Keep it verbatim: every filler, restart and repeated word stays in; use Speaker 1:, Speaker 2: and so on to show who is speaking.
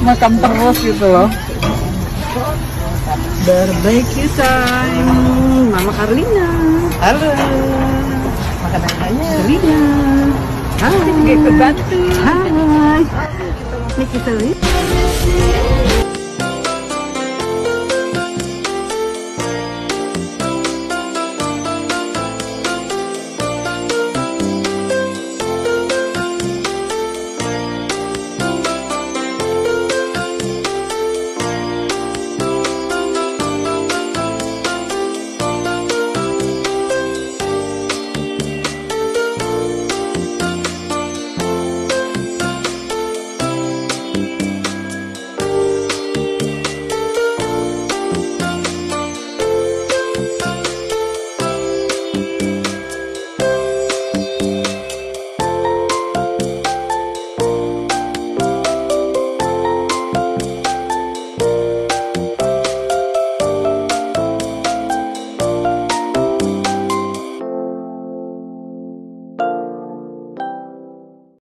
Speaker 1: makan terus gitu loh. Barbecue time, Mama Karlina.
Speaker 2: Halo. Makan apa aja?
Speaker 1: Karlina. Hai.
Speaker 2: Ikut bantu.
Speaker 1: Hai. Ini kita lihat.